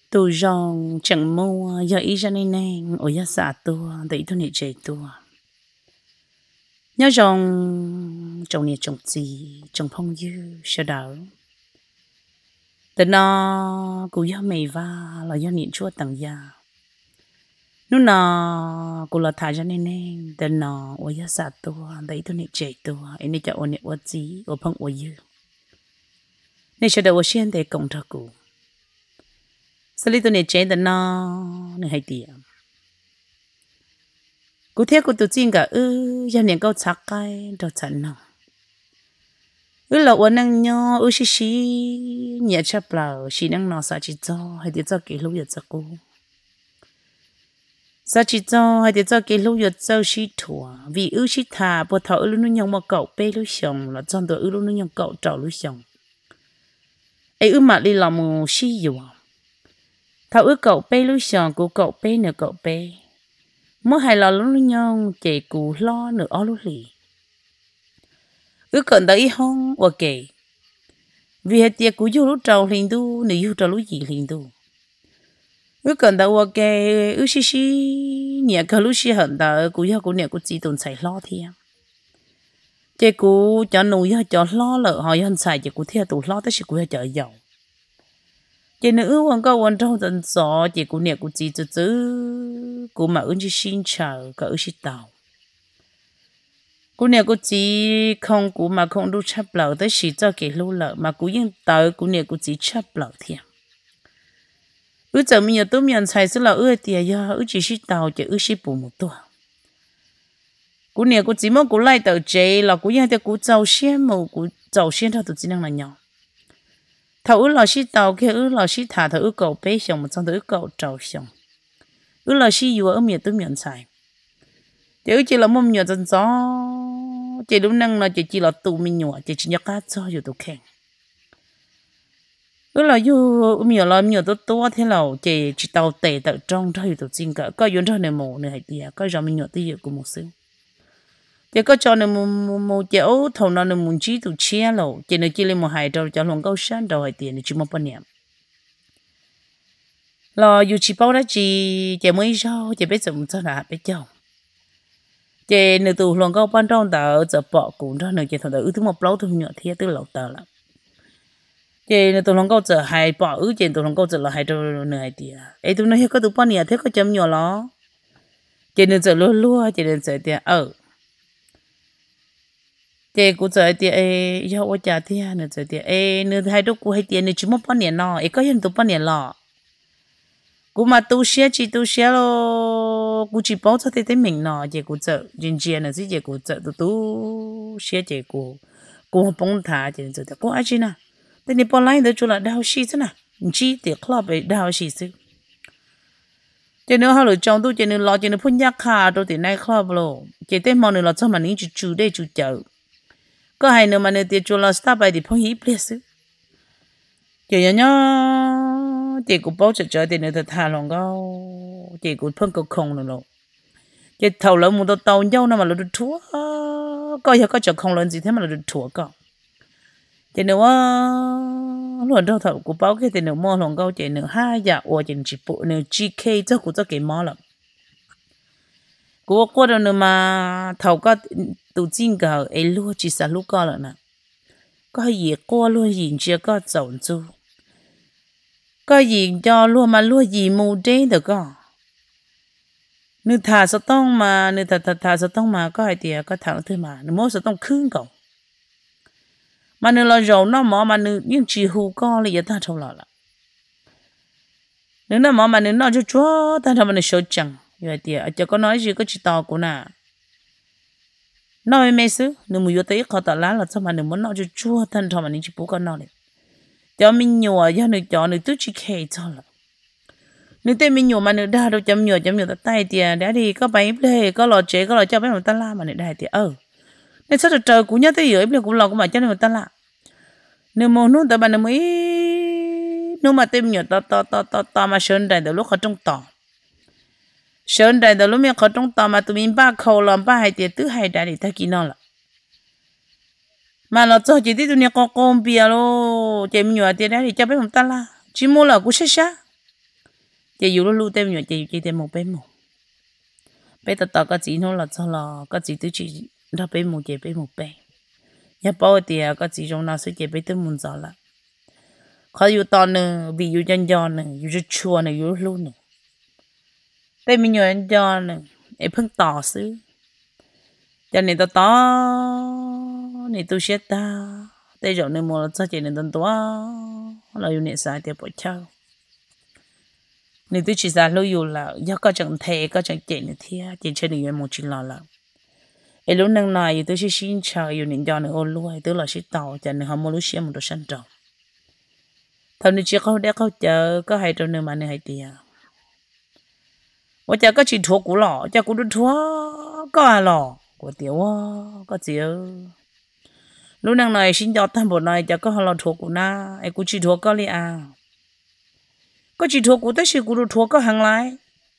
tôi rong chẳng mua giờ ý ra nên nên ở nhà xã tôi để tôi nhảy chạy tôi nhớ rong trồng nhiệt trồng gì trồng phong dư sợ đỡ từ nó cũng do mày va là do nhiệt chua tầng già lúc nào cũng là thả ra nên từ nó ở nhà xã tôi để tôi nhảy chạy tôi anh ấy cho ôn nhiệt ôn gì ở phong ôn dư nên sợ đỡ ở xuyên để cộng thọ cụ sau khi tôi nhảy chạy từ nó nên hay tiệm cụ thể cụ tự tin cả giờ niệm câu chắc cái đó chẳng nào là ôn năng nhau xí xí nhẹ chấp lâu xí năng nó sao chỉ cho hay để cho cái lúc giờ cho cô sao chỉ cho hay để cho cái lúc giờ cho xí thua vì xí thà bộ thọ lúc nó nhau mà cậu bê lúc xong là trong đó lúc nó nhau cậu trâu lúc xong ấy mà đi làm một xí dùa thọ cậu bê lúc xong của cậu bê nữa cậu bê mới hay là lúc nhau chị cụ lo nữa ở lúc lì cần đấy không ok vì hết tiệc cụ vô lúc trâu liền tu nếu vô trâu lúc gì liền tu cần đấy ok xí xí nhà cái lúc xí hận đó cụ vô cụ nhà cụ chỉ tồn tại lo thiệt chị cụ cho nuôi cho lo lợ họ hận xài chị cụ thiệt tụ lo tới chị cụ cho giàu chị nữ quan câu quan trâu dần gió chị cụ nhà cụ chỉ cụ mà chỉ xin chờ cả xí tàu cô nè cô chỉ không cô mà không đủ chấp lợ tới chỉ cho cái lúa lợ mà cô yên tới cô nè cô chỉ chấp lợ thiệt giờ mình tôi mình xài số là tiền giờ chỉ xí tàu chỉ xí bù một tuổi cô nè cô chỉ mong cô lại tờ chế là cô yên thì cô giàu xuyên mà cô giàu xuyên thôi tôi chỉ năng là nhỏ thầu là xí tàu kia là xí thả thầu cầu bé xong một trong thầu cầu trâu xong là xí vừa ở miền tôi miền xài chỉ là mong nhờ dân gió chị đúng năng là chị chỉ là tụ mình nhỏ chị chỉ nhắc cá cho dù tụ khen là dù nhiều to thế nào chị chỉ tàu tệ tại trong thôi tụ xin cả có chuyện thôi này mồ này hay tiệt có giờ mình nhỏ tí của một xíu chị có cho này một chỗ thầu nào này muốn chỉ tụ chia lẩu chị này chỉ lên một hai đầu cho lòng câu sáng đầu hay tiền này chỉ một bao nhiêu là dù chỉ bao đó chị mới rau chị biết dùng cho là biết chồng chị nữ tù lòng câu ban trong tờ giờ bỏ cũng cho nữ chị thằng thứ một lâu thôi nhỏ thiệt từ lâu tờ lắm chị nữ tù lòng câu giờ hai bỏ chị tù lòng câu giờ là hai đầu nửa hai tia ấy tụi nó hết có tụ bao nhiêu thế có chấm nhỏ đó chị nữ giờ lúa lúa chị nữ giờ tia chị cũng giờ tia do ở nhà tia nữ giờ tia nữ hai đứa cũng hai tia nữ chỉ một bao nhiêu nó có hiện tụ bao nhiêu lọ cũng mà tu sửa chỉ tu sửa lo cũng chỉ bảo cho tới mình nó chị cũng sợ chuyện chuyện là gì chị cũng sợ tu sửa chị cũng bông thả chị sợ có ai chứ nào thế này bao lâu rồi chú là đào xí thế nào chỉ để club để đào xí chứ chị nếu họ lựa chọn tu chị nếu lo chị nếu phun nhắc khá đâu thì nay club lo chị tên mong nếu là cho mà những chú đây chú chợ có hai nữa mà nếu thì chú là start by thì phun hiếp place chị nhớ chị cũng bảo trợ thì nữa thà lòng cao chị cũng phân cầu không nữa chị thầu lỡ một tàu nhau nào mà là được thua coi có chợ không lớn gì thế mà là được thua cả chị nữa luôn đâu thầu cũng bảo cái thì nữa mua lòng cao chị nữa hai giờ or chị chỉ bộ nữa GK cho cũng cho cái mỏ lắm của đâu nữa mà thầu có tụ chính cả ấy luôn chỉ là lúc có rồi nè có gì qua luôn gì chưa có dọn chú có gì cho luôn mà luôn gì mù đế được có nếu thà sao tông mà nếu thà sao tông mà có ai tiệt có thằng thôi mà nếu muốn sao tông khưng cậu mà nếu là rầu nó mà nếu những chỉ hù con là giờ ta thâu lọ nếu nó mà nếu nó cho chúa ta thâu mà nếu sốt chẳng vậy tiệt cho có nói gì có chỉ to của nà nói mấy xứ nếu muốn vô tới khó tao lá là sao mà nếu muốn nó cho chúa ta thâu mà nếu chỉ bố con nó đấy cho mình nhồi cho nó cho nó tự chỉ khe cho là nếu tên mình nhồi mà nó đa đâu chấm nhồi ta tay thì đã đi có bảy play có lò chế có lò cho bé người ta la mà nó đa thì nên sao trời cũng nhớ tới dưới play cũng lò cũng mà cho người ta la nếu mà nó ta bạn nó mới nếu mà tên nhồi to mà sơn đại từ lúc họ trong tỏ sơn đại từ lúc mình họ trong tỏ mà tụi mình ba khâu làm ba hai tiền tứ hai đại để ta kỹ nó là mà nó cho chị tụi nó có công bia lo chị mình nhớ tiền đấy thì cho bé người ta la chỉ mua là cũng sát chỉ yêu lúc tem nhựa chỉ tem một bên một bây giờ tao cái gì nó là cho là cái gì tôi chỉ đã bên một chỉ bên một bên nhà bao thì cái gì trong nào sẽ chỉ bên tôi muốn giờ là khó yêu tao nữa vì yêu chân giòn nữa yêu rất chua nữa yêu luôn nữa bên mình nhiều chân giòn nữa em phân tỏ xứ cho nên tao nên tôi sẽ ta đây rồi nên mua cho chị nên tao là yêu nên sai thì bỏ chơi nên tôi chỉ ra lưu là do có chẳng thể có chẳng chuyện nữa thì chỉ chơi được một chuyện là ấy lúc năng này tôi sẽ xin chào yêu nên do nữa ôn lui tôi là sẽ tàu cho nên họ mua lúc xem một đồ săn trâu thằng này chỉ có để có chờ có hai trâu nữa mà này hai tiền tôi có chỉ thua cũ lọ cho cũ đứt thua có à lọ của tiểu có gì lúc năng này xin cho thằng bộ này cho có họ lọ thua cũ na ấy cũ chỉ thua có li à có chỉ thua cũ tới sự cũ thua có hàng lại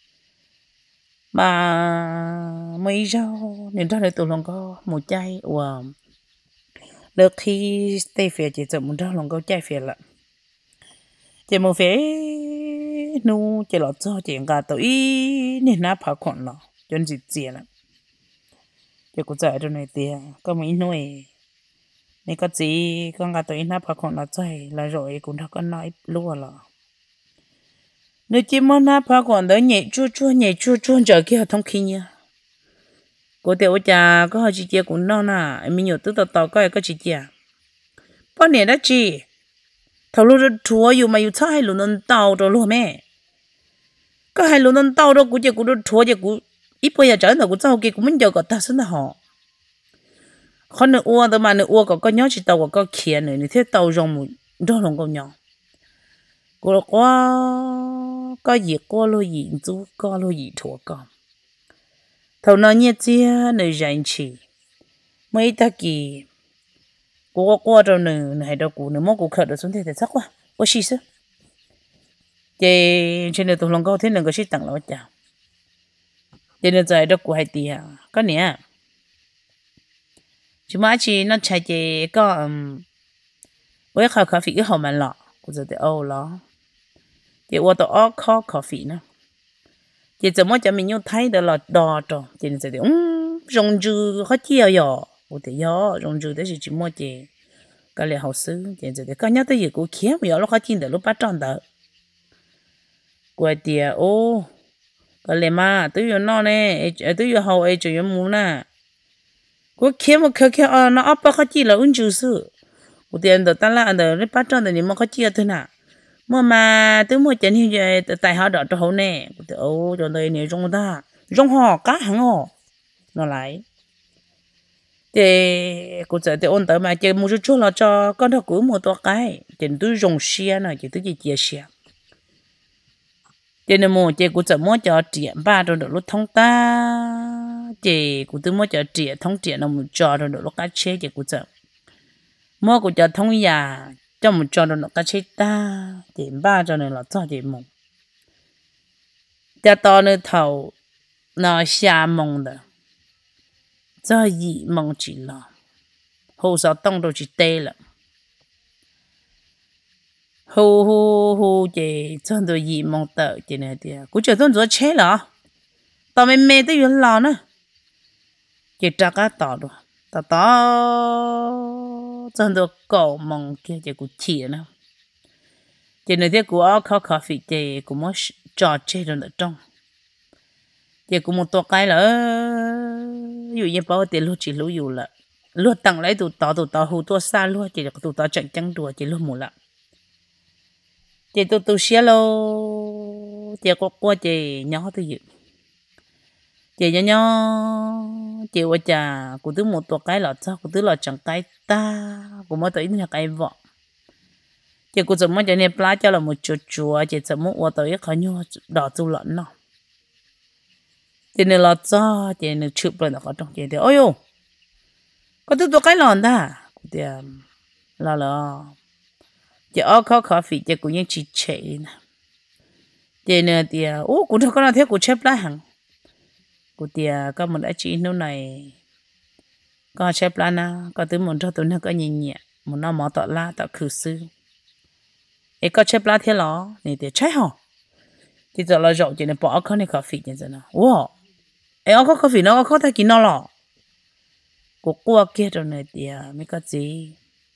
mà mấy rau nên ra đây tụi lòng có một chai wow được khi stay phía chỉ chậm một rau lòng có chai phía lận chỉ một phía nu chỉ lọt cho chuyện cả tụi nên nắp phá khoản lọ chân gì tiền lận chỉ có giải cho này tiền có mấy nuôi nên có gì con cả tụi nắp phá khoản lọ chạy là rồi cũng đã có nói lúa lọ nếu chỉ muốn nắp phá khoản đó nhảy chua chờ kia thông khí nha cô tiểu cha có hai chị chia cũng non à mình nhiều thứ tao có cái chị chia bao nhiêu đó chị thầu lúc đó thua yêu mà yêu sao hai lúc nó tao rồi luôn mẹ có hai lúc nó tao đó cũng chỉ cũng đó thua chỉ cũng ít bây giờ trở nên cũng sao kia cũng mình giờ có ta xin là họ con nữa uo đó mà nữa uo có nhớ chị tao có kia nữa thế tao rong một đó lòng con nhỏ cô quá có gì có lo gì chú có lo gì thua con thầu nó nhẹ chia nơi rảnh chỉ mấy ta kỳ cô qua rồi này đâu cô nữa mốt cô khởi được xuống thế thì chắc quá ô xí xứ chị trên này tôi lòng câu thế này có xí tặng lão chào trên này dài đâu cô hay tì à có nè chú má chị nó chạy chị có với khảo khảo phí cái hậu mà lọ cô giờ thì ô lọ chị qua tôi ó khó khảo phí nữa chị怎么讲mình用thấy được là đò trò chị nên sẽ rong dư khó chia yo của thì yo rong dư đấy là chỉ mua chị cái này hậu sư chị sẽ có nhớ tới gì của kia mà yo nó khó chia được lúc bắt tròn đó của thì ô cái này mà tôi yo nó nè tôi yo hậu ấy chỉ yo muốn nè của kia mà kia nó ấp khó chia là dư sư của thì anh đó ta là anh đó lúc bắt tròn thì mà khó chia thế nào mà tôi mua chân như vậy tại họ đỡ cho hậu nè ô cho đây này rong ta rong họ cá hàng họ nó lại thì cô sẽ ôn tới mà chơi mua chút là cho con thằng cuối mua to cái tiền tôi rong xe này chỉ tôi chỉ chia xe cho nên mua chơi cô sẽ mua cho tiền ba rồi được lúc thông ta chơi cô tôi mua cho tiền thông tiền nó một cho rồi được lúc cá chế chơi cô sẽ mua cô cho thông nhà cho một cho nó cá chết ta thì ba cho nên là cho thì mông cha to nơi thầu nó xa mông đó cho gì mông chỉ là hồ sao tông đồ chỉ tê là hồ chị cho đồ gì mông tờ chị này thì cũng chưa tôi chế là tao mẹ mẹ tới giờ lò nữa chị trả cá tỏ rồi tao chân đồ cổ mong kia chỉ cũng chỉ nữa chỉ nói thế của khó khó phí chỉ cũng muốn trò chơi rồi nữa trong chỉ cũng một tổ cái là dù như bao tiền luôn chỉ lưu dù là luôn tặng lấy tụt tao hù tua xa luôn chỉ là tụt tao chẳng chẳng đùa chỉ luôn một lạ chỉ tụt xía lô chỉ có qua chỉ nhỏ thôi dự chị nhỏ chị qua trà của thứ một tổ cái lọt sao của thứ lọt chẳng cái ta của mỗi tới là cái vợ chị của chúng mới cho nên plá cho là một chuột chùa chị sẽ muốn qua tới khó nhau đỏ tu lợn nó chị nên lọt cho chị nên chụp lên là có trong chị thì ôi ô có thứ tổ cái lọt ta thì là chị ở khó phí chị cũng như chị chạy nè chị nên thì ô cũng đâu có nào thế cũng chép lại hẳn của tia có một đại chỉ nô này có chép lá na có từ một cho tụi nó có nhẹ nhẹ một nó mỏ tọt la tọt khử sư ấy có chép lá thế ló này thì trái hò thì giờ là rộng chỉ nên bỏ cái này cà phê như thế nào wow em có cà phê nó có thể kín nó lọ của qua kia rồi này thì mấy cái gì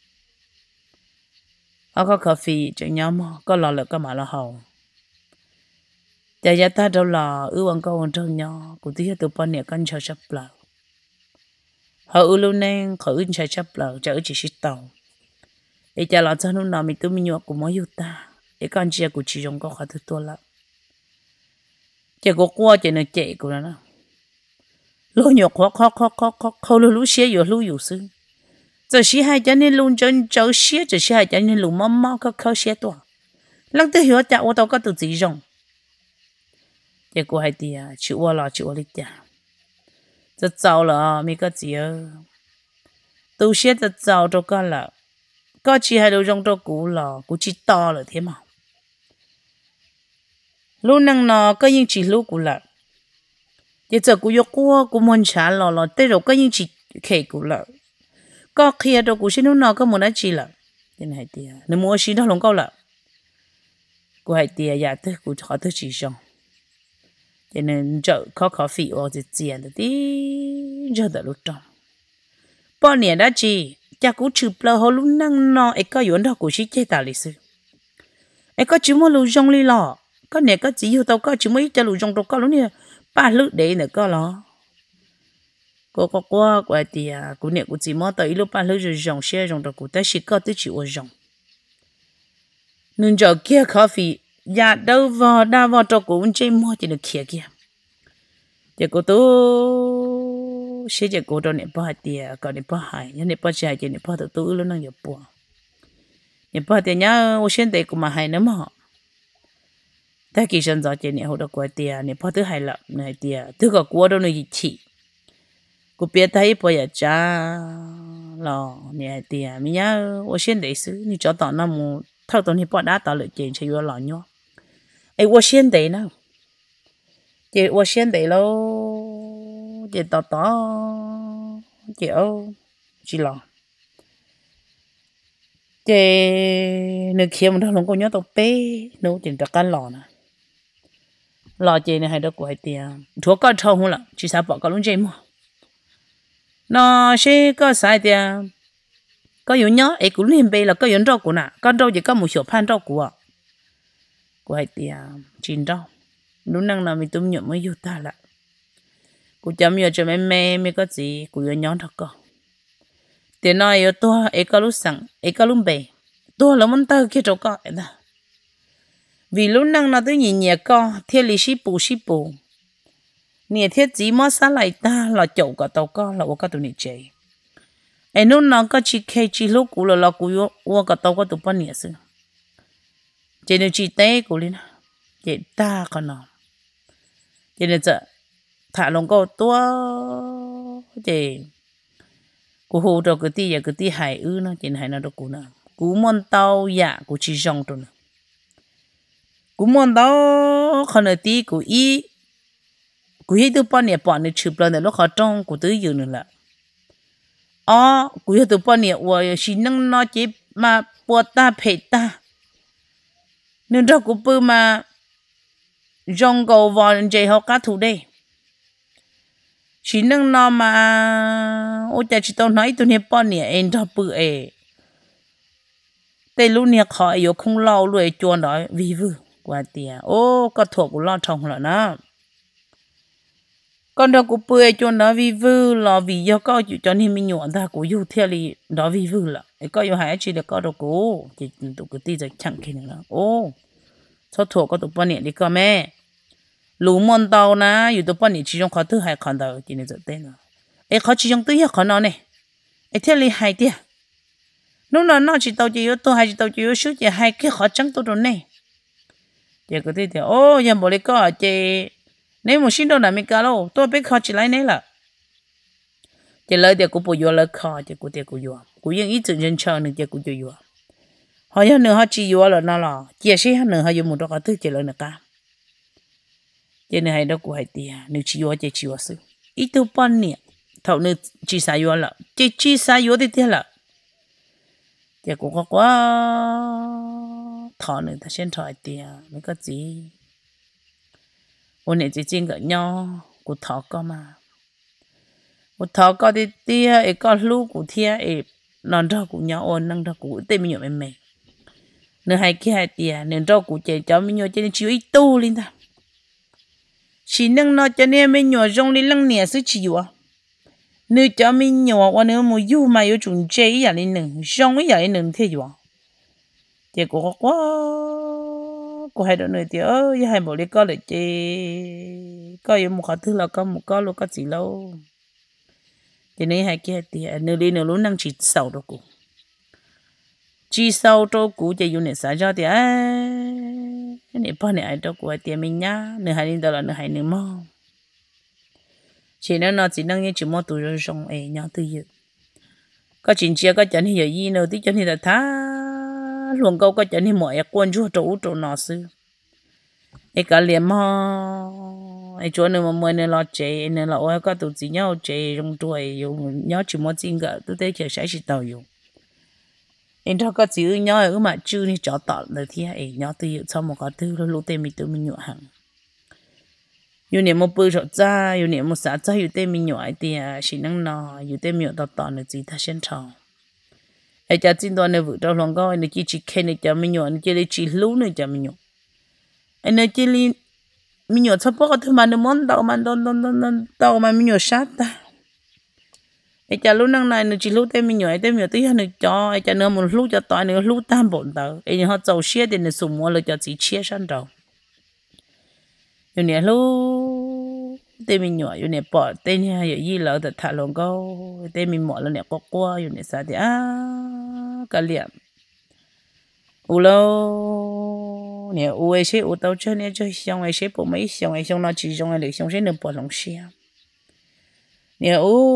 có cà phê cho nhau mà có lọ là có mà là hậu giờ giờ ta đâu là ưu anh câu trong nhau của tí tụi bọn này con chờ chấp lợ họ ưu luôn nên khởi chờ chấp lợ chờ chỉ shit tàu để cho là cho nó nào mình tụi mình nhọ của mấy ta để con chia của chị dùng có khá thứ to lắm chỉ có qua chỉ là chạy của nó lúa nhọ khó lúa xé vừa lúa vừa xứ giờ xí hai cho nên luôn chân cháu xé giờ xí hai cho nên luôn máu khó xé to lăng tới hiểu chả ô tô có tự gì dùng chỉ có hai tia chịu qua là chịu đi chả rất giàu là mấy cái gì tu xé rất giàu cho cái là có chỉ hai đồ trong đó cũ là cũ chỉ to là thế mà lúc năng nó có những chỉ lúc cũ là giờ giờ cũ yêu qua cũ muốn trả là tới rồi có những chỉ kể cũ là có khi đó cũ xin nó có muốn nói chỉ là thế này thì nếu mua xin đó lòng câu là cũ hai tia giờ tới cũ họ tới chỉ xong cho nên chợ có phí ở cái tiền đó tí giờ đã lúc trong bao nhiêu đã chỉ cha cũ chụp là họ lúc năng nó ấy có yếu đó cũ chỉ chế tạo lịch sử ấy có chỉ mua lúa rong li lọ có nè có chỉ yêu tao có chỉ mấy cha lúa rong đâu có lúc này ba lúa để nữa có lo có qua thì cũ nè cũ chỉ mua tới lúc ba lúa rồi rong xe rong đâu cũ tới chỉ có tới chịu rong nên giờ kia phí nhà đâu vào đa vào cho cũ chơi mua chỉ được kia kia giờ cũ tôi sẽ giờ cũ đâu nè bao tiền còn nè bao hai nhưng nè bao chạy chỉ nè bao tự tôi luôn năng nhập bùa nè bao tiền nhá tôi xem đây cũng mà hai nữa mà ta kỳ sinh giờ chỉ nè hồi đó qua tiền nè bao thứ hai là này tiền thứ cả cũ đâu này chỉ cũ biết thấy bao giờ cha lo nè tiền mình nhá tôi xem đây xứ nè cho tao nó mua thâu tao nè bao đã tao lợi tiền chơi vô lọ nhau ấy tôi xem đây nào chị tôi xem đây lâu chị tao chị ô chị lo chị nếu khi mà thằng con nhớ tao bé nếu chị đã cắn lò nè lò chị này hay được quậy tiền thuốc có thâu không là chị sao bỏ cái luôn chị mà nó sẽ có sai tiền có yếu nhớ ấy cũng liên bề là có yếu rau của nè con rau chỉ có một số phan rau của quậy tiền chín rau lúc năng là mình tụm nhựa mới vô ta lại cô chấm vô cho mẹ có gì cô vô nhón thật con tiền nói yêu tôi ấy có lúc sẵn ấy có lúc bể tôi là muốn tao kia chỗ con ấy đó vì lúc năng nó tôi nhìn nhẹ con thiết lý ship bù nhẹ thiết gì mà sao lại ta là chậu cả tàu con là cái tụi nhẹ chơi ấy lúc nó có chỉ khay chỉ lúc cũ là cũ vô cả tàu có tụi bao nhiêu xưa chơi được chỉ té cũ lên chơi ta còn nó chơi được giờ thả lông câu tua chơi cú hồ cho cái tí hải ư nó chỉ hải nó đâu cú nào cú mòn tàu dạ cú chỉ rong rồi cú mòn tàu còn là tí cú ít tụi bọn này chụp lên lúc họ trong cú tới giờ nữa là cú tụi bọn này và xin năng nó chỉ mà buat ta phải ta nên ra cú bự mà rong cầu vào chơi họ cá thủ đây chỉ nâng nó mà ôi cha chỉ tao nói tụi này bọn này em cho bự ấy tây lúc này họ yếu không lâu rồi chuồn đó vì vừa qua tiền có thuộc của lo trồng rồi nó con đó của bự chuồn đó vì vừa là vì do có chịu cho nên mình nhọn ta của yêu theo li đó vì vừa là có yêu hai chỉ được có đâu của chỉ tụi cái tí giờ chẳng kia nữa sao thuộc có tụi bọn này đi coi mẹ lũ mòn tàu na,อยู่ตัวป้อนนี่chỉ trong khó thứ hai con tàu chỉ nên giờ tên rồi, ấy khó chỉ trong thứ hai con nó này, ấy thế li hai tia, lúc nào nó chỉ tàu chỉ yếu tôi hai chỉ tàu chỉ yếu số chỉ hai cái khó trắng tôi rồi này, chỉ có thế thì giờ bỏ đi có chỉ nếu một xin đâu là mình cả đâu, tôi biết khó chỉ lấy này là, chỉ lấy thì cũng bồi vô lấy khó, chỉ cũng thì cũng vô, cũng những ít chuyện dân chơi nữa chỉ cũng vô, họ giờ nữa họ chỉ vô là nó là, chỉ sẽ nữa họ dùng một đó có thứ chỉ lấy nữa cả. cho nên hay đó của hai tia nếu chỉ vô sự ít tu pan nè thầu nếu chỉ sai vô là chỉ sai vô thì thế là giờ cũng có quá thọ nữa ta xem thọ tia mấy cái gì ôn này chỉ chính cái nhau của thọ có mà của thọ có thì tia ấy có lú của thia ấy non đó của nhau ôn năng đó của tên mình nhớ mày nửa hai kia hai tia nửa đó của chị cháu mình nhớ cho nên chịu ít tu lên ta chỉ năng nó cho nên mình nhớ trong lên lăng nè sự chịu à nửa cháu mình nhớ qua nửa một du mà yêu chúng chơi à lên nửa trong ấy à lên nửa thế chứ chị cũng quá cô hay đứa này thì hai bộ đi coi lại chị coi yêu một cái thứ là có một cái luôn có gì lâu thì nên hai kia thì nửa đi nửa lúc năng chỉ sầu đâu cô chỉ sầu đâu cô chỉ dùng để xài cho thì nửa bao nửa ai đâu cô thì mình nhá nửa hai đi đâu là nửa hai nửa mò chỉ nên nó chỉ năng như chỉ mò tụi rồi xong nhau từ giờ có chuyện chia có chuyện hiểu gì nữa thì chuyện thì là thá luôn câu có chuyện thì mọi quân chúa chỗ nó sư ấy cả liền mà ấy chỗ này mà mới nên lo chế nên là ôi có tụi chị nhau chế trong tuổi dùng nhau chỉ một chuyện cả tôi thấy kiểu sẽ chỉ tàu dùng em cho có chữ nhau ở mà chưa đi cho tọt được thì ấy nhau từ sau một cái thứ lúc tên mình tự mình nhọ hàng yêu niệm một bữa rồi ra yêu niệm một xã ra yêu tên mình nhọ thì chỉ năng nọ yêu tên mình tọt tọt được gì ta xem trò ai cha tin toàn này vợ tao lòng coi này chỉ khen này cha mình nhọ này chỉ lú này cha mình nhọ anh này chỉ li mình nhọ sắp có thứ mà nó món tao mà mình nhọ sát ta ai cha lú năng này nó chỉ lú tên mình nhọ tí hơn nữa cho ai cha nữa một lú cho tao nữa lú tam bổn tao ai họ giàu xe thì nó sủng mua là cho chỉ chia sang đầu yêu này lú tên mình nhỏ yêu này bỏ tên hay yêu gì lỡ thật thà lòng câu tên mình mỏ là này có qua yêu này sao thì cả liệm u lâu nè u ấy sẽ u tao chơi nè chơi xong ấy sẽ bộ mấy xong ấy xong nó chỉ xong ấy để xong sẽ nửa bỏ lòng xe nè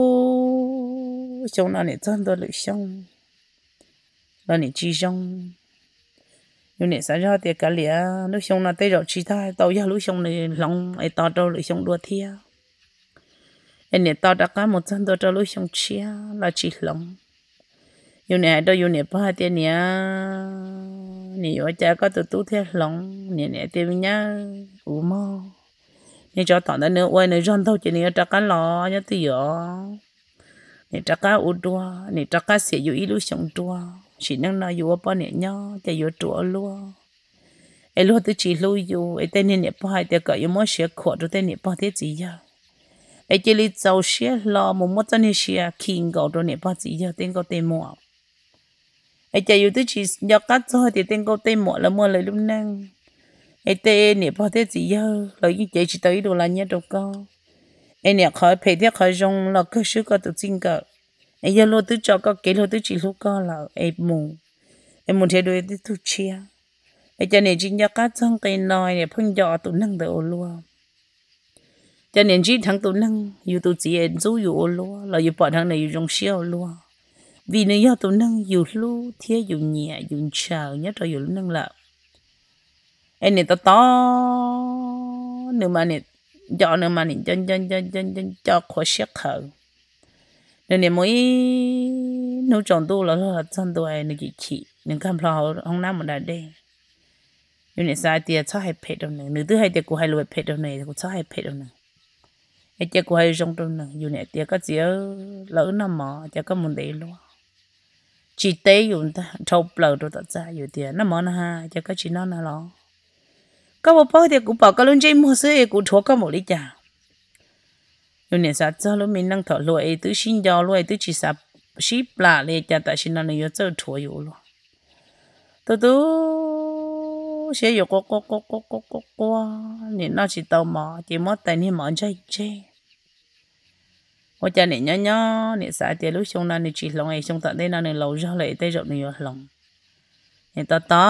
u xong nó nè chân tôi lại xong nó nè chỉ xong yêu này sao ra thì cả liệm lúc xong nó tới rồi chỉ thay tao giờ lúc xong này lòng ấy tao đâu lại xong đua thia anh này tao đã có một chân tôi cho lúc xong chia là chỉ lòng yêu này đâu yêu này ba tiền nè nè ở cha có tụi tú thế lòng nè tiền nhá ủ mò nè cho thằng đó nữa quay nè run thôi chỉ nè chắc cá lò nhá tí nè chắc cá ủ đua nè chắc cá sẽ yêu ít lúc xong đua chỉ năng nói yêu bao nè nhau chỉ yêu đua luôn ai luôn tôi chỉ lui yêu ai tên nè ba thì cả yêu mỗi sẽ khó rồi tên nè ba thế gì vậy ai chỉ lý giàu xe lo một chân này xe kinh cầu rồi nè ba gì giờ tên câu tên mỏ ai chỉ yêu tôi chỉ nhớ cắt thôi thì tên câu tên mỏ là mua lại lúc năng ai tên nè ba thế gì giờ lời như chỉ tới đồ là nhớ đâu con ai nè khỏi phải thiết khỏi rong là cơ sự có tự tin cả ai giờ lo tôi cho có cái lo tôi chỉ lúc có là ai muốn thay đổi tôi chia ai cho nên chỉ nhớ cắt xong cái nói nè phun gió tụi năng được luôn cho nên chỉ thằng tụi năng yêu tụi chị em chú yêu luôn là yêu bọn thằng này yêu trong xíu luôn vì nếu yêu tụi năng yêu lu thế yêu nhẹ yêu chờ nhất là yêu năng là em này to nếu mà này cho khó xét khởi nên này mới nấu tròn tu là chân tôi này chị nên cam lo không nắm một đại đây nên này sai tiền sao hay phê đâu này nếu thứ hai tiền của hai lùi phê đâu này cũng sao hay phê đâu này ai chơi quay trong trong này dù nè tiệt có gì lỡ nằm mò cho có muốn để luôn chỉ tế dùng ta trâu lờ rồi ta ra dù tiệt nó mò ha cho có chỉ nó là lo có một bao thì cũng bảo có luôn chơi mua sữa cũng thua có một lý trả dù nè sao cho luôn mình năng thở lùi tứ xin gió lùi tứ chỉ sập ship là để cho tại xin nó này cho thua dù luôn tôi sẽ dùng có nên nó chỉ tao mò chỉ mất tay nên mò chơi ôi cha này nhá này xài tiền lúc xong này chỉ lòng này xong tận đây này lâu ra lại tay rộng này lòng này ta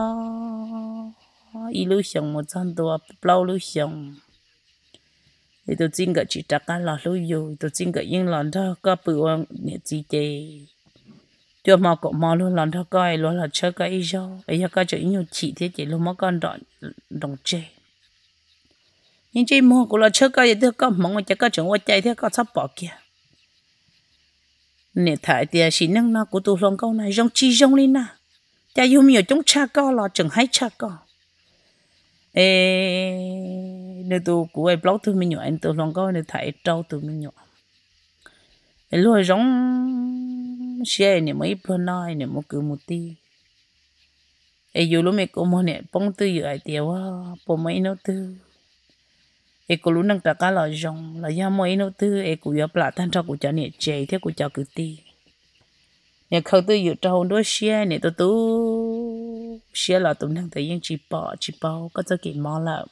ít lúc xong một trăm tua lâu lúc xong thì tôi xin cái chỉ chắc cả là lúc vô tôi xin cái những lần đó có bự này gì chơi cho mà cậu mà luôn lần đó coi luôn là chơi cái gì bây giờ cái chuyện nhiều chỉ thế chỉ luôn mà con đòn đồng chơi nhưng chơi mua cũng là chơi cái gì đó có mong mà chơi cái chuyện qua chơi thế có sắp bỏ kia nè thải thì chỉ năng nó của tôi lòng câu này rong chi rong lên na cha yêu nhiều chúng cha co là chẳng hay cha co ê nếu tôi của ai blog tôi mình nhỏ anh tôi lòng có nếu thấy trâu tôi mình nhỏ anh luôn giống xe này mấy bên này này một cứ một tí ai dù lúc mấy cô mà nè bông tư dự ai tiêu á bộ mấy nó tư ai cô lúc năng trả cá là rong là do mấy nó tư ai cô yêu plạ tan cho cô cho nè chạy theo cô cho cứ tí nè không tư dự trâu đôi xe nè tôi xe là tụi năng thấy những chỉ bỏ có cho kỹ mò là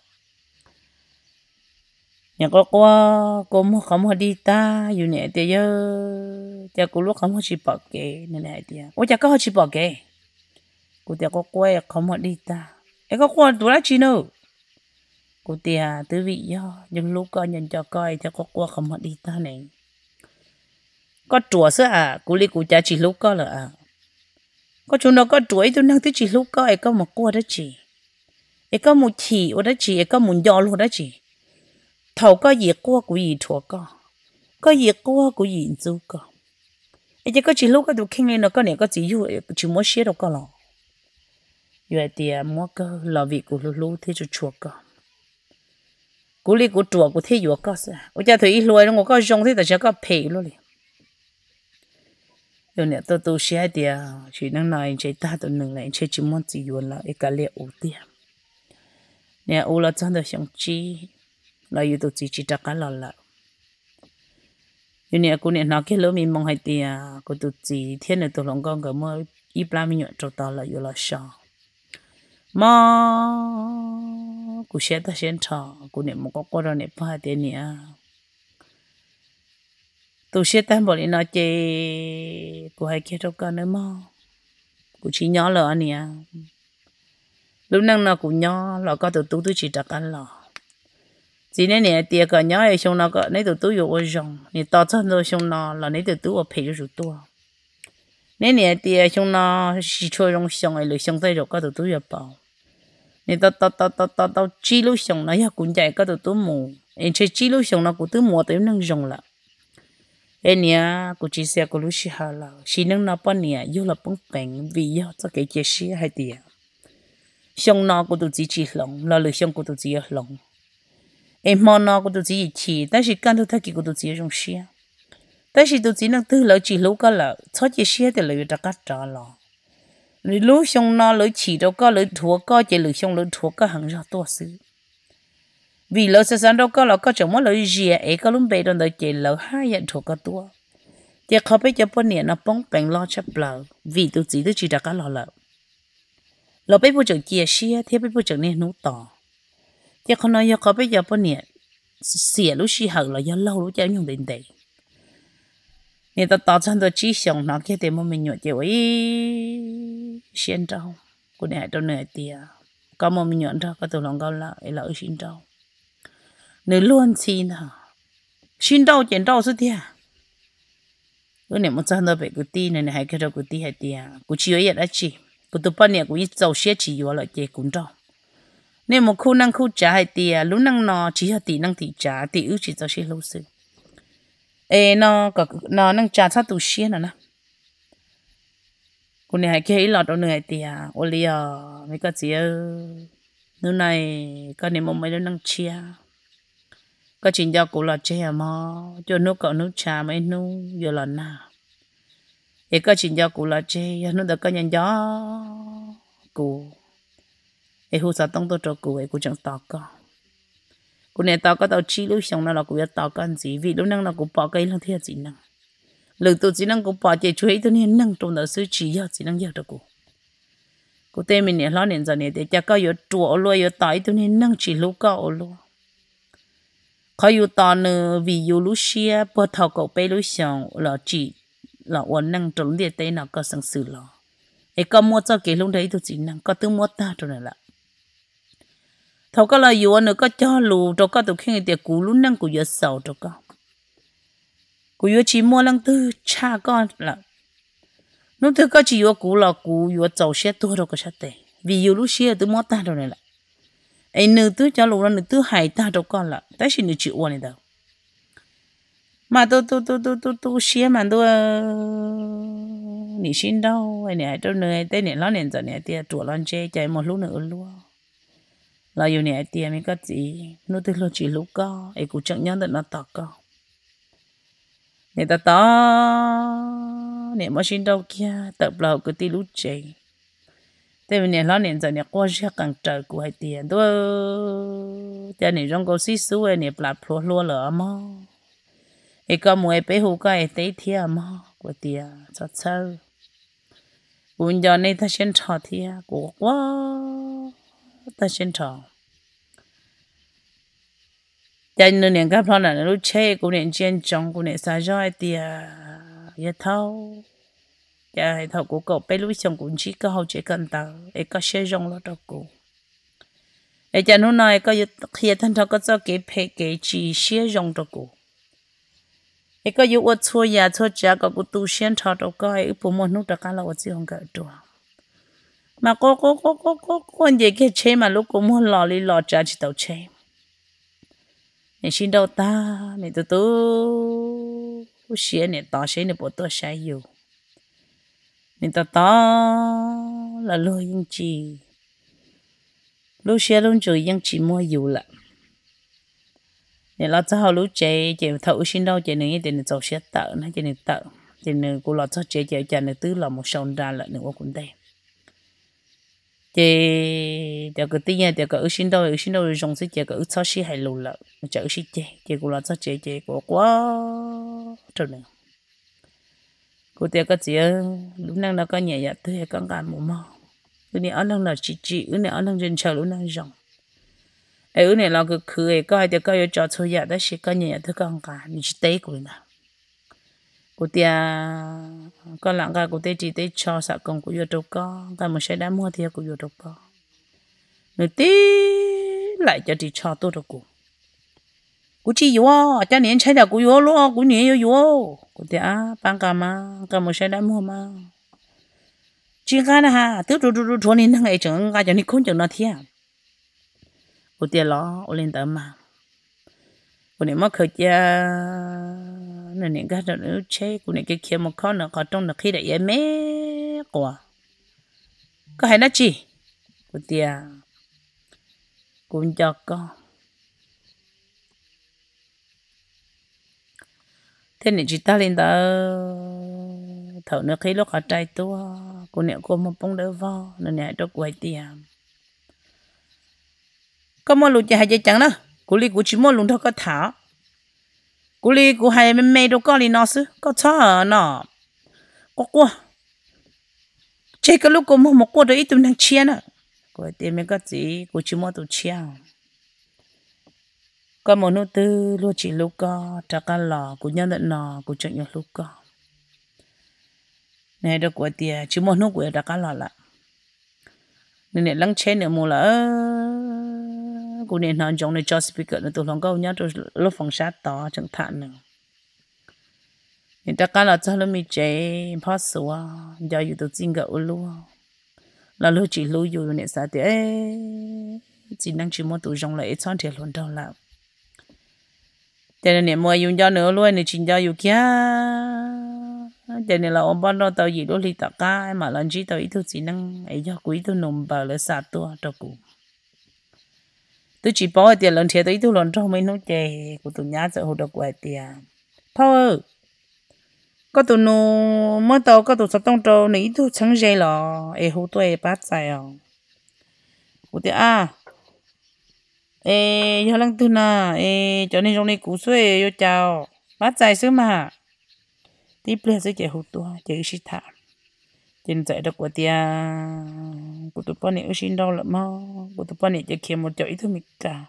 nhà có qua cô mua không có đi ta dù nè thì giờ cha cô lúc không có chỉ bỏ kệ nè nè thì ôi cha có chỉ bỏ kệ cô thì có quay không có đi ta em có qua tụi nó chi nữa cô thì từ vị do nhưng lúc coi nhận cho coi cha có qua không có đi ta này có chùa sữa cô li cô cha chỉ lúc có là có chỗ nào có chuối tôi năng tới chỉ lúc có em có một qua đó chỉ em có một chỉ ở đó chỉ em có một giò luôn đó chỉ thầu có gì qua của gì thua có gì qua của gì du có ấy chứ có chỉ lúc cái tụi kinh lên nó có này có chỉ dụ chỉ muốn xé đâu có lọ vậy thì mua cái lò vị của lú thế cho chua có cú li của chùa của thế dụ có sao ở cha thấy lùi nó có rong thế tại sao có pay luôn rồi nè tôi xé thì chỉ năng nói chỉ ta tôi nương lại chỉ muốn chỉ dụ là cái lẽ ưu tiên nè ưu là chân được xong chi là yêu tôi chỉ trả cái là nè cô nè nó cái lỡ mình mong hay thì cô tôi chỉ thiên này tôi lòng con cái mới ít bao mình nhận cho tao là yêu là sao mà cô sẽ ta sẽ thọ cô nè một có rồi nè phải thế nè tôi sẽ ta bảo đi nói chơi cô hay kia đâu cả nữa mà cô chỉ nhỏ lỡ nè lúc năng nào cũng nhỏ là có tôi chỉ trả cái là chỉ nên nè tiệc cả nhớ ấy xong nó có nấy tụi tôiอยู่rong nè tao chân rồi xong nó là nấy tụi tôi ở phía rồi tôi nên nè tiệc xong nó chỉ chơi rong xong ấy rồi xong tới rồi có tụi tôi ở bảo nè tao chỉ lúc xong nó cũng chạy có tụi tôi mù em chơi chỉ lúc xong nó cũng tôi mù tới nâng rong là em nè cũng chỉ xe cũng lúc xí hà là xí nâng nó bao nè vô là bông bèn vì do cho cái chia sẻ hay tiệc xong nó cũng tụi chỉ lòng là lời xong của tụi chỉ lòng em mong nó cũng tụi chỉ chỉ,但是干到他几个都只用些，但是都只能对了只路个了，操这些的了就个着了，你路上那了起到个了拖个，这路上了拖个很少多事，vì了是三到个了个怎么了热，哎个拢背到了这了还人拖个多，这可别就半年那帮病了吃不了，vì都只都只个了，了被不就这些，贴被不就那努到。giờ con nói giờ có bây giờ bọn nè xỉa lúc xí hở là giờ lâu lúc cháu nhung đến đây nè tao chân tao chỉ xong nó kia thì mà mình nhọ chịu ấy xin trâu của nè đâu nè tiề có mà mình nhọ trâu có tụi lòng cao là xin trâu nè luôn xin trâu chuyện trâu số tiề cái nè một chân tao bị cái tì này hay cái đâu cái tì hay tiề của chị ấy đã chị của tụi bọn nè của ít giàu xía chỉ vô là chị cũng trâu nên một khu năng khu trả hay tiề lúc năng nó chỉ là tỷ năng tỷ trả tỷ ước chỉ cho xe lâu sự ê nó năng trả sát tụ xe nữa nè cô này hay cái lọt đâu nữa hay tiề ô li mấy cái gì nơi này cái này một mấy đứa năng chia cái chuyện giao cô là chia mà cho nước cọ nước trà mấy nu giờ là nào ê cái chuyện giao cô là chia nó được cái nhận gió cô ai hú sa tông tôi cho cô ấy cô chẳng tao cô này tao có tao chi lúc xong nó là cô ấy tao cái gì vì lúc năng là cô bỏ cái là thiệt gì năng lực tôi chỉ năng cô bỏ chạy chuối tôi nên năng trong đó sự chỉ giờ chỉ năng giờ cho cô tên mình này lo nên giờ này để cho có yếu chùa luôn yếu tỏi tôi nên năng chỉ lúc cao luôn có yếu tao nữa vì yếu lúc xia bỏ thầu cậu bé lúc xong là chỉ là ổn năng trong địa tây nào có sản sự lo ai có mua cho cái lúc đấy tôi chỉ năng có tương mua ta cho này là thầu có là yếu nữa có cho lù cho có tụi khi người cũ lúc năng của yếu sầu cho có của yếu chỉ mua lăng tư cha con là nó thứ có chỉ yếu cũ là cũ yếu giàu xe tôi đâu có sát tệ vì yếu lúc xe tôi mua ta đâu này là ấy nữ tư cho lù là nữ tư hại ta đâu con là tại sao nữ chịu này đâu mà tôi xe mà tôi nị xin đâu ai nè tôi nơi tên nè nó nè giờ nè tia chùa lon che chạy một lúc nữa luôn là yêu nè tiền mình cái gì nó từ lúc chỉ lúc có ấy cũng chẳng nhớ được nó tao có nè ta to nè mà xin đâu kia tập lâu cái tí lúc chơi thế mình nè lo nè giờ nè qua sẽ càng trời của hai tiền đó cho nè trong câu xí xú nè bạc pro lúa lỡ mà ấy có mua bé hú cái tế thiệt mà của tiền sao sao buồn giờ này ta xin trò thiệt của quá ta xin trò cho nên nè các con là lúc chơi cũng nè trên trong cũng nè sao rồi thì ya thâu ya thâu của cậu bé lúc xong cũng chỉ có hậu chỉ cần tao ấy có xe rong lo đâu cô ấy cho nó nói có khi thân thâu có cho cái cái chỉ xe rong đâu cô ấy có yêu chua ya chua cha có cụ tu sen thâu đâu có ấy phụ một nút cả là chỉ không cái đồ mà có gì cái chơi mà lúc cũng muốn lò li lò cha chỉ tao chơi nè xin đâu ta nè tụi tôi xía nè tao xía nè bộ tôi sai nhiều nè tao là lôi những chi lúc xía lúc chơi những chi mua nhiều lắm nè lo cho họ lúc chơi thầu xin đâu chơi nữa thì nè giàu xía tợ nó chơi nè tợ thì nè cô lo cho chơi nè tứ là một sòng ra là nè cũng đây chị giờ cái tin giờ cái xin đâu rồi dùng sẽ cái cho xí hay lù lợ chợ xí chị cũng là cho chị của quá trời này cô tiền cái gì lúc nào nó có nhẹ nhẹ thôi con gan mù mò cái này ở lần là chị cái này ở lần trên chờ lúc nào dùng ấy này là cái khơi cái thì cái cho chơi nhẹ đó xí cái nhẹ thôi con gan mình chỉ té của nó cô tiền con lặng cái cô té chỉ té cho sao công của yêu đâu có cái một xe đã mua thì của yêu đâu có người tí lại cho đi cho tôi được cô chỉ yêu cho nên chơi là cô yêu luôn cô nhớ yêu cô thì bán cả mà cả một xe đã mua mà chỉ cái này ha từ từ cho nên thằng ấy chẳng cái cho nên không chẳng nó thiệt cô thì lo cô lên tầm mà cô này mất khởi cha nên những cái đó nó chơi cô này cái kia một con nó còn trong là khi đại em mẹ của có hay nó chi cô thì cũng cho con thế này chị ta lên đó thở nước khí lúc ở trái tua cô nè cô một bông đỡ vo nên nè đâu quay tiền có mua lụt hay chẳng đó cô li cô chỉ mua lụt thôi có thả cô li cô hay mày đâu có li nó sư có chó nó có quá chơi cái lúc cô mua một cô đó ít tụi năng chia nữa cô tiền mấy cái gì cô chỉ mua tụi chia có một nô tư luôn chỉ lúc có trả cá lò của nhân lợn nò của chuyện nhiều lúc có này được của tiền chỉ một nô của trả cá lò lại nên này lăng trên nữa mua là của này nó giống này cho speaker nó tụi lòng câu nhá rồi lúc phòng sát to chẳng thản nữa nên trả cá lò cho nó mi chế phát số giờอยู่ตัวจริงกับluôn là lúc chỉ lưuอยู่này sao thì chỉ năng chỉ mua tụi giống lại chọn thiệt luôn đâu là cho nên mua dùng cho nữa luôn này chính cho dùng kia cho nên là ông bạn nó tao gì đó đi tất cả mà lần chỉ tao ít thôi chỉ năng ấy cho quý tôi nộp vào là sát tua cho cụ tôi chỉ bỏ tiền lần thiệt tôi ít thôi lần trong mấy nó chè của tụi nhá sẽ hỗ trợ quay tiền thôi có tụi nó mới tao có tụi sắp tông trâu này ít thôi chẳng dễ là ấy hỗ tôi bắt sai à của tiền ê giờ lăng tu na ê cho nên trong này cú xuôi yo chào bắt dài xứ mà tiếp lên sẽ chạy hụt tua chạy xí thả trên chạy được của tia của tụi con này ở xin đâu lắm mà của tụi con này chạy kia một chỗ ít thôi mình cả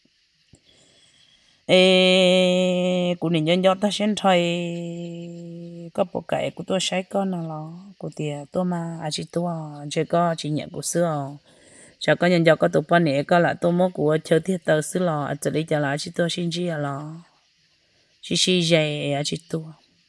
ê của mình nhân ta xin thôi có bộ cái của tôi sai con nào lo của tia tôi mà chỉ tôi chỉ có chỉ nhận của xưa cho có nhân có tụi bạn này có là tôi muốn của chơi thiết tờ xứ lò ở đây cho là chỉ tôi xin chi à lò chỉ dạy à chỉ tôi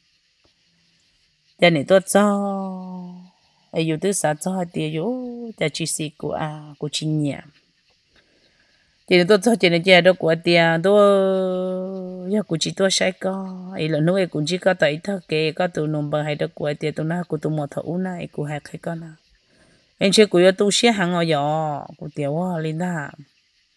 cho nên tôi cho ai yêu thứ sao cho thì yêu cho chỉ xí của chị nhẹ cho nên tôi cho cho nên chơi đó của tiền tôi giờ của chị tôi sai có ai là nói cũng chỉ có tại thằng kia có tụi nông bằng hay đó của tiền tụi nó của tụi một thấu này của hai cái con nào anh chơi của tu sĩ hàng ngồi gió của tiểu hoa lên đó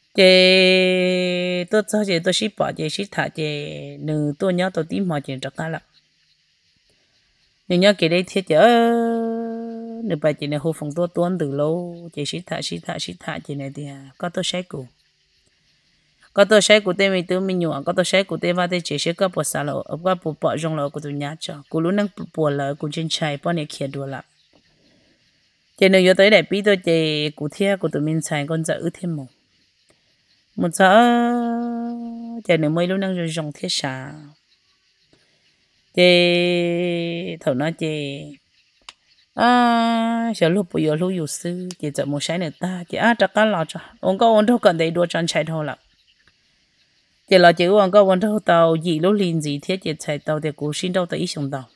chế tôi cho chế tôi ship bỏ chế ship thả chế nữ tôi nhớ tôi tìm mọi chuyện cho cả là nữ nhớ cái đấy thiết chế nữ bài chế này hồ phong tôi tuân từ lâu chế ship thả chế này thì có tôi sẽ cụ có tôi sẽ cụ tên mình tự mình nhủ có tôi sẽ cụ tên vào đây chế sẽ có bộ sao là ở có bộ bỏ trong là cụ tôi nhớ cho cụ lúc nâng bộ là cụ trên trái bao nhiêu kia đùa là chế nữ nhớ tới đại bí tôi chế cụ thiết cụ tôi mình xài con dở thêm một giờ chế nữ mới lúc nâng rồi dùng thiết xả chế thầu nó chế giờ lúc bây giờ lúc yêu sư chế giờ một sáng nữa ta chế chắc cả lọ cho ông có ông đâu cần đầy đua chân chạy thôi là chế là chế ông có ông đâu tàu gì lúc liền gì thế chế chạy tàu để cố xin đâu tới xong tàu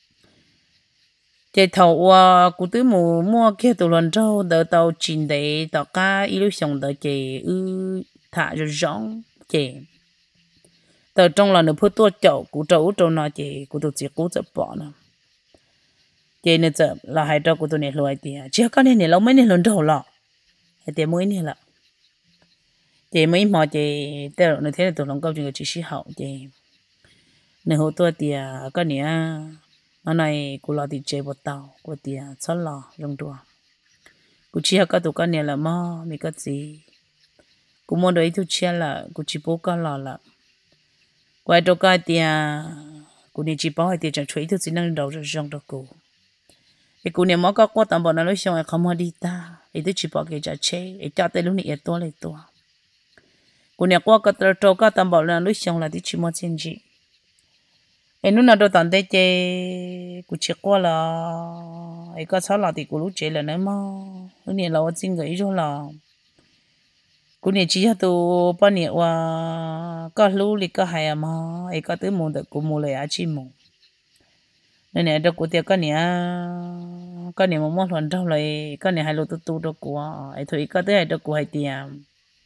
chế thầu cụ tứ mua kia tàu lần đâu đỡ tàu chín để tàu cá ít xong đỡ chế thả rồi rong chế tàu trong là nó phun tua chậu cụ trâu trong nó chế cụ tụi chỉ cụ chập bỏ nó chế nên giờ là hai trâu cụ tụi này lôi tiền chỉ có nên lâu mấy nên lần đầu lọ hay tiền mới nên là chế mấy mò chế tao nó thế là tụi nó câu chuyện chỉ hậu chế nên hỗ tua tiền có nè nó này cụ lo thì chế bột tàu của tiền xót lò rong đùa cụ chỉ có tụi con nè là mò mấy cái gì cụ mua đấy tụi chia là cụ chỉ bố con lò là quay đâu cái tiền cụ này chỉ bảo hai tiền chẳng chuối tụi chỉ năng đầu rồi rong đó cụ cái cụ này mỗi có tầm bọn nó nói xong không có đi ta cái chỉ bảo cái trả chế cái trả tới lúc này to lại to cụ này qua cái trâu cái tầm bọn nó nói xong là chỉ mua tiền gì cái lúc nào đâu tận đây chế cụ chỉ qua là cái cái sao là thì cụ lúc chế là nó mà cái này là我真个一种了cụ này chỉ là tụ bao nhiêu có lúa thì có hay mà cái cái thứ mua được cụ mua lại chỉ mua nên này đâu cụ tiệc cái này mà mua lần đầu lại cái này hay lúa tụ đâu cụ cái thôi cái thứ này đâu cụ hay tiền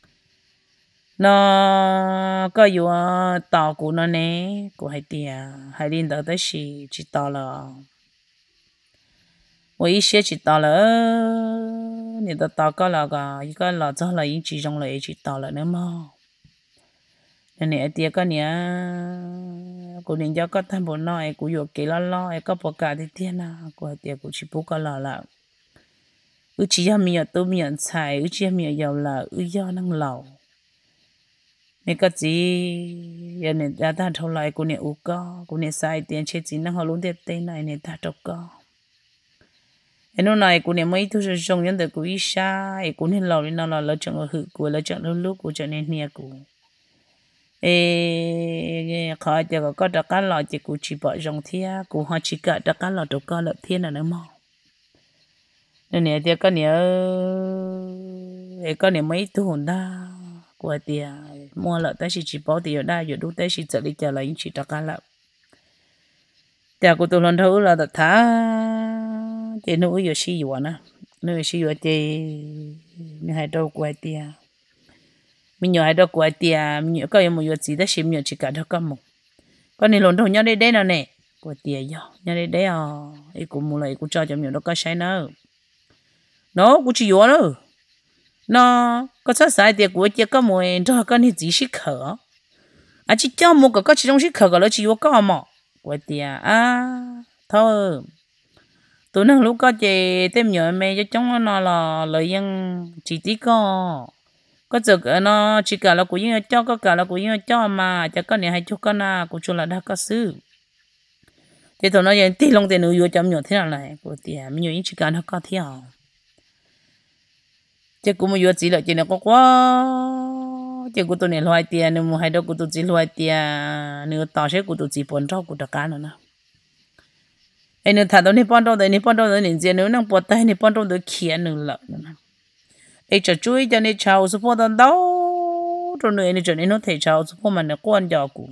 nó có yêu tàu cụ nó nè cụ hay tiền hay đi đâu tới chỉ tàu là我一些知道了，你的大哥那个一个老早了，已经中了，知道了呢嘛。那你第二个呢，古人家个谈不来，古有给了了，个不干的天呐，古第二古去不干了了。有只要没有都没有菜，有只要没有有了，有要能老。你个字，人家家他出来，古人有个，古人晒点切子，那好弄点点来，你他做个。nó này cô này mấy thứ rồi trong những đời cô ít xa, cô nên lâu nên là chẳng ở hự cô là chẳng lúc lúc cô chẳng nên nghe cô, khỏi giờ có đặc cá lò chỉ cô chỉ bỏ trong thia, cô họ chỉ cả đặc cá lò đâu có lợi thiên là nữa mà, nên nè thì cái này mấy thứ hồn đa, cô thì mua lợi tới chỉ bỏ thì ở đây giờ đúng tới chỉ trợ lý chờ lại chỉ đặc cá lò, thì cô tôi lần đầu là đặc thá chị nó uống xí dừa nè nó xí dừa chị mình hay đâu quay tia mình nhớ hay đâu quay tia mình nhớ có một gì đó xí mình chỉ cả đó có một con này lồn đâu nhớ đây đây nào nè quay tia giờ nhớ đây đây ấy cũng mua lại cũng cho mình nó có sai nữa nó cũng chỉ dừa nữa nó có sao sai thì của chị có một cho con này chỉ xí khở chỉ cho một cái chỉ trong xí khở cái nó chỉ dừa có mà quay tia thôi tụi nó lúc có chị tem nhựa mẹ cho chúng nó là lợi dân chỉ tí có giờ cái nó chỉ cả là của những cho có cả là của những cho mà cho con này hay cho con nào của chú là đã có sư thì tụi nó vậy tí lông tiền nuôi chấm nhựa thế nào này của tiền mình nhựa chỉ cả nó có theo chứ cũng một chỉ là chỉ nó có quá chứ của tụi này loài tiền nếu mà hay đâu của tụi chỉ loài tiền nếu tao sẽ của tụi chỉ bốn trâu của tất cả nữa ai nếu thằng đó nếu bọn đó nên gì nếu năng bắt tay nếu bọn đó kia nữa là ai cho chui cho nên cháu số bọn đó rồi nữa nên cho nên nó thấy cháu số bọn mình là quan trọng cũng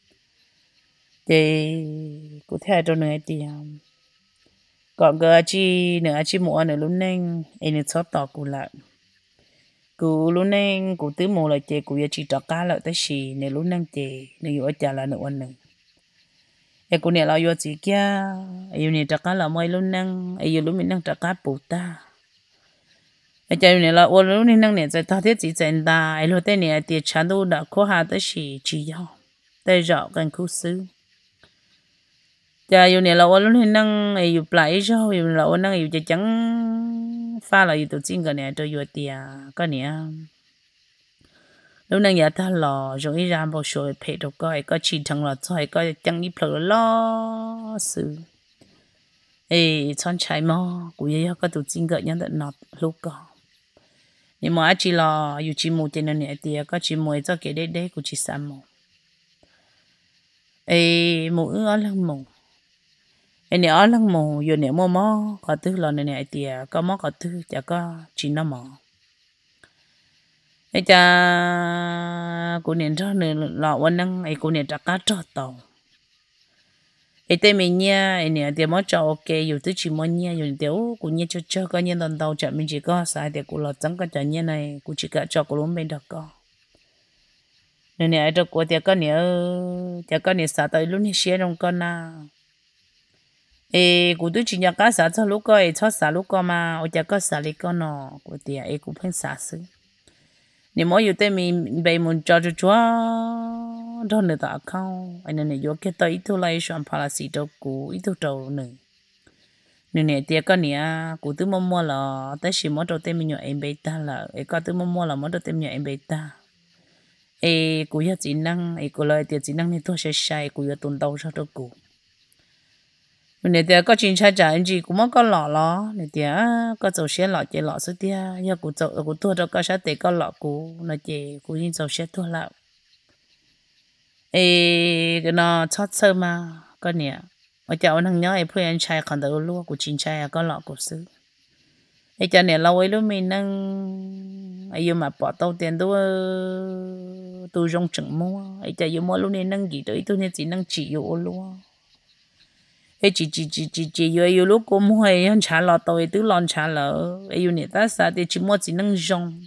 thì cũng theo cho nữa thì còn cái chi nữa chi mua nữa lúc nên ai nên sót tỏ cũng lại cứ lúc nên cũng tứ mua lại chị cũng chỉ cho cá lại tới xì nếu lúc nên chị nếu ở nhà là nữa nữa ai cũng nè là yêu gì kia yêu nè chắc là mấy lúc năng ai yêu lúc mình năng chắc cá bù ta cho nên là ô lúc này năng này tại thao thiết chỉ chân ta ai lúc đây này thì chán đâu đã khó hạ tới chỉ do tới rõ gần khu xứ cho yêu này là ô lúc này năng ai yêu lại cho yêu là ô năng yêu chỉ chẳng pha là yêu tự tin cái này cho yêu tiền cái này lúc này giờ ta lò rồi ý ra bao số phải đâu có chỉ thằng là thôi có chẳng đi phở lo sự ê chọn trái mò của yêu có tự tin cái nhận được nọt lúc có nhưng mà chỉ là yêu chỉ một trên này thì có chỉ một cho cái đấy của chỉ sao một ê một ở lăng một ê này ở lăng một yêu này mò có thứ là này thì có mò có thứ chả có chỉ nó mò ê cha của nên cho nên làวันnăng ê của nên trả cá cho tàu ê tên mình nha ê nè thì mới cho ok dù thứ chỉ mới nha dù tiểu của nha cho có nha lần đầu chợ mình chỉ có sai thì của là chẳng có chợ nha này của chỉ cả cho của luôn bên đó có nên nè cho của thì có nè xả tới lúc này xé trong con na ê của tôi chỉ nhà cá xả cho lúc coi cho xả lúc coi mà ở chợ có xả lấy con nọ của thì ê cũng phải xả xứ nếu mỗi yêu tên mình bị muốn cho chúa đó nữa ta không anh này vô cái tới ít thôi lại soạn phá là xí đâu cũ ít thôi đâu nữa nên này tiệt cái này cũ tôi mua là tới xí mỗi đầu tên mình nhỏ em bị ta là ấy có tôi mua là mỗi đầu tên nhỏ em bị ta ấy cũ giờ chỉ năng ấy cũ lời tiệt chỉ năng này thôi sẽ sai cũ giờ tuần đầu sao đâu cũ nên này tiệt có chuyện sai trả anh chị cũng mất có lọ lo này tiệt có dầu xe lọ chạy lọ số tiệt giờ cũ dầu cũ thua đâu có sao tiệt có lọ cũ nó chạy cũ nhìn dầu xe thua lọ ê cái nó chót sơ mà cái nè ở chỗ thằng nhớ ấy phụ anh trai còn đâu luôn của chính trai có lọ của xứ ê cho nên lâu ấy lúc mình nâng ấy mà bỏ tàu tiền tôi rong chừng mua ấy cho mua lúc này nâng gì tới tôi nên chỉ nâng chỉ yêu luôn ê chỉ yêu lúc cô mua ấy anh trả lọ tàu ấy tôi lon trả lọ ấy yêu nè ta sao thì chỉ mua chỉ nâng rong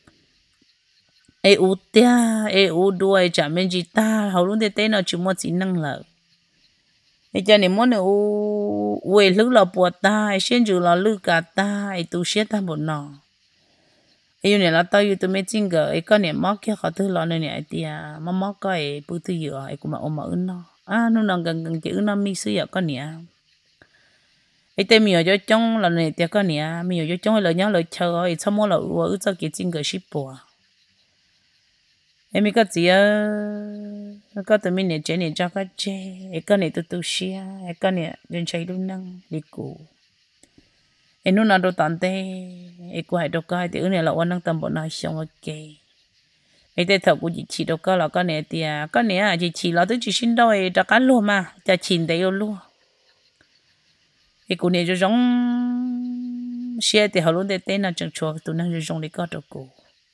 ê u tia ê u đuôi chả mình chỉ ta hầu luôn thế nó chỉ một chỉ năng lợ ê cho nên muốn u quê lư là bùa ta ê xuyên chữ là lư cả ta ê tu xuyên ta một nọ ê này là tao yêu tu mấy chính cái ê con này móc kia họ thứ lo này này tia mà móc cái bự thứ gì ê cũng mà ôm mà ưn nó nó nằm gần chữ nó mi xứ vậy con nè ê tên mình ở chỗ trong là này tia con nè mình ở chỗ trong là nhớ lời chờ ê sao mua là u cho cái chính cái ship bùa em có gì có tụi mình này chơi này cho cái chơi cái này tụi xia cái này dân chơi luôn năng đi cụ em nói đâu tận thế em có hai đâu cái thì này là quan năng tâm bọn nó xong ok em thấy thật của chị chỉ đâu có là cái này thì cái này chỉ là tôi chỉ xin đâu em cho cái luôn mà cho chín đấy luôn em cụ này cho giống xia thì họ luôn để tên là chẳng chua tụi năng giống đi có đâu cụ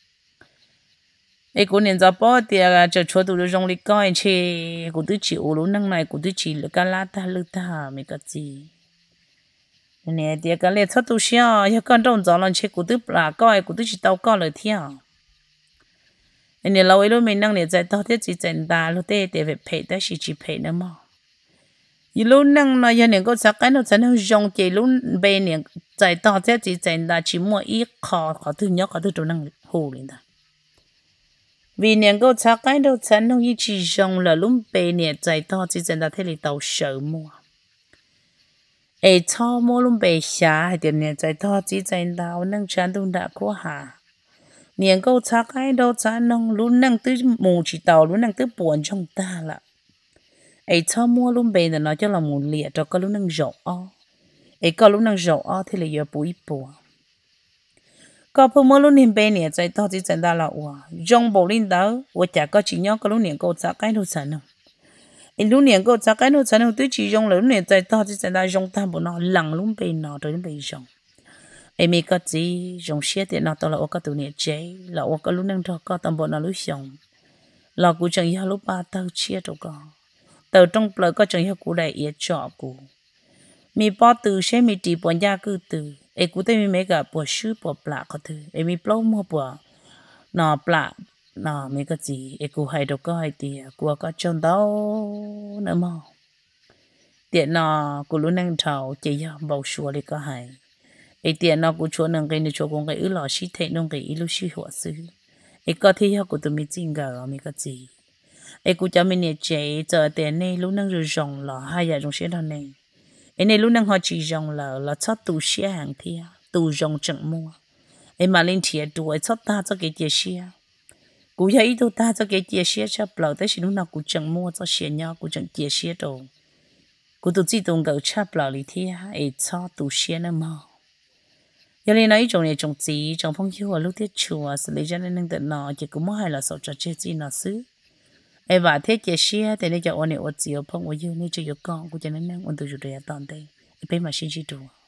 ấy cũng nên cho bỏ thì cho cho tụi trong lịch coi chứ cũng tự chịu luôn năng này cũng tự chịu là cái lá ta lư ta mấy cái gì nè thì cái này thoát tu sửa ya con trong gió lần chứ cũng tự là coi cũng tự chỉ tao coi lời theo nè lâu ấy lúc mình năng này在tao thế chỉ chân ta lúc thế để phải phải tới chỉ phải nữa mà lúc năng nói giờ có sao cái nó sẽ nó dùng chỉ lúc bên này在tao thế chỉ chân ta chỉ mua ít khó thứ nhất khó thứ chỗ năng hồ lên ta vì nè có sao cái đâu chẳng nó như chỉ dùng là lúc bên nè chạy to chỉ chân ta thế là tàu sợ mua cho mua lúc bên xa hay tiền nè chạy to chỉ chân ta nâng chán tung đã có hà nè có sao cái đâu chẳng nó lúc nâng tới mù chỉ tàu lúc nâng tới buồn trong ta là cho mua lúc bên nó cho là mù liệt cho có lúc nâng rộng có lúc nâng rộng thì là giờ bụi buồn có phụ mua luôn niệm bên nè chạy to chỉ chân ta là trong bộ linh đó chả có chỉ nhớ có lúc niệm cô chắc cái đâu sẵn không lúc niệm cô chắc cái đâu sẵn không tôi chỉ dùng lúc niệm chạy to chỉ chân ta dùng ta bộ nó lằng luôn bên nó rồi bên dùng mình có gì dùng xe thì nó to là có tụi niệm chế là có lúc năng cho có tầm bộ nó lúc dùng là cụ chẳng yêu lúc ba tao chia cho con tao trong lời có chẳng yêu cụ đại ý cho cụ mình bỏ từ xe mình chỉ bỏ ra cứ từ cụ thấy mình mấy cái bỏ sữa bỏ bạc có thứ mình bao mua bỏ nọ bạc nọ mấy cái gì cụ hay đâu có hay thì cụ có trong đó nữa mà tiện nọ cụ luôn năng thầu chỉ bảo sữa đi có hay ấy tiền nó cũng chỗ nâng cái này chỗ cũng cái ứ lò xí thế nông cái ứ lúc xí hóa sư ấy có thể học của tụi mình chính gà mình cái gì ấy cũng cho mình nhớ chế giờ tiền này lúc nâng rồi rong là hai giờ rong xe đó này ấy này lúc nâng họ chỉ rong là chót tù xe hàng thì tù rong chẳng mua ấy mà lên thiệt đuổi chót ta cho cái xe cú thấy tôi ta cho cái xe cho bảo tới lúc nào cũng chẳng mua cho xe nhau cũng chẳng xe đâu cú tôi chỉ đồng gạo chắp bảo lý thì ấy cho tù xe nữa mà giờ này nói trong này trong gì trong phong hiu ở lúc tiết chùa xử lý cho nên nâng tận nọ chỉ cũng hay là sợ cho chết gì nó xứ ai và thế chỉ xia thì nên cho anh ấy ở gì ở phong ở dưới nên cho con của cho nên nâng anh tôi chủ đề toàn đây bên mà xin chỉ đồ